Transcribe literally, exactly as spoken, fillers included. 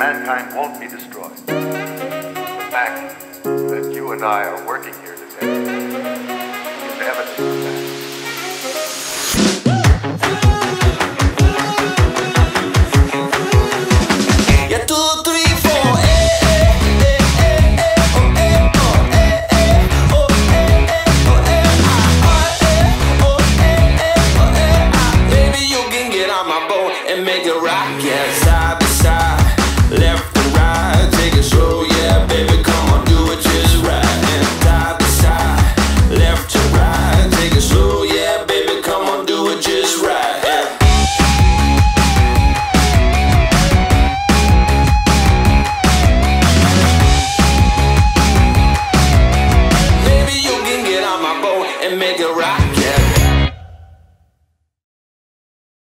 mankind won't be destroyed. The fact that you and I are working here today is evidence of that. Make it rock, yeah, side to side, left and right, take it slow, yeah, baby, come on, do it just right, and side to side, left to right, take it slow, yeah, baby, come on, do it just right, yeah. Maybe you can get on my boat and make it rock, yeah.